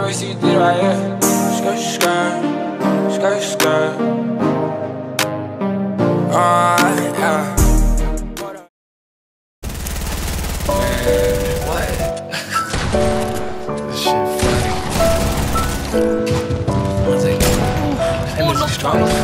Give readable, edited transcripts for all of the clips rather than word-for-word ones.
me see you did right here. Skirt, skirt, skirt, skirt. Yeah. Man, what? This shit funny. One second. That was strong as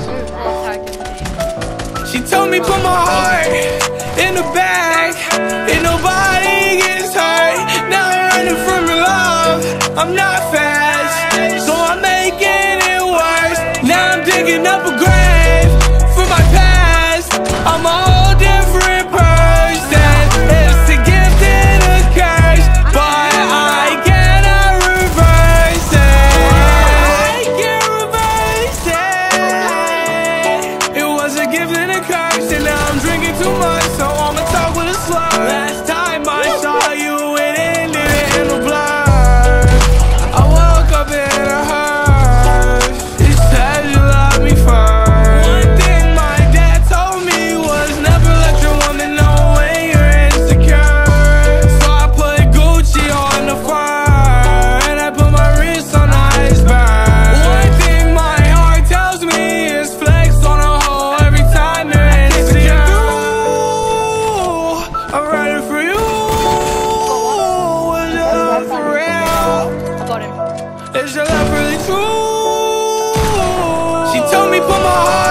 fuck. She told me put my heart in the bag, and nobody gets hurt. Now I'm running from your love. I'm not fast, so I'm making it worse. Now I'm digging up a grave for my past. I'm a whole different person. It's a gift and a curse, but I cannot reverse it. I can't reverse it. It was a gift and a curse, and now I'm drinking too much, so I'ma talk with a slur. Last time I saw you, it ended in a blur. I woke up in a hearse. You said you loved me first. One thing my dad told me was never let your woman know when you're insecure. So I put Gucci on the fur, and I put my wrist on the iceberg. One thing my heart tells me is flex on a hoe every time you're insecure. I'm ready for you. Is your love for real? Got him. Is your love really true? She told me put my heart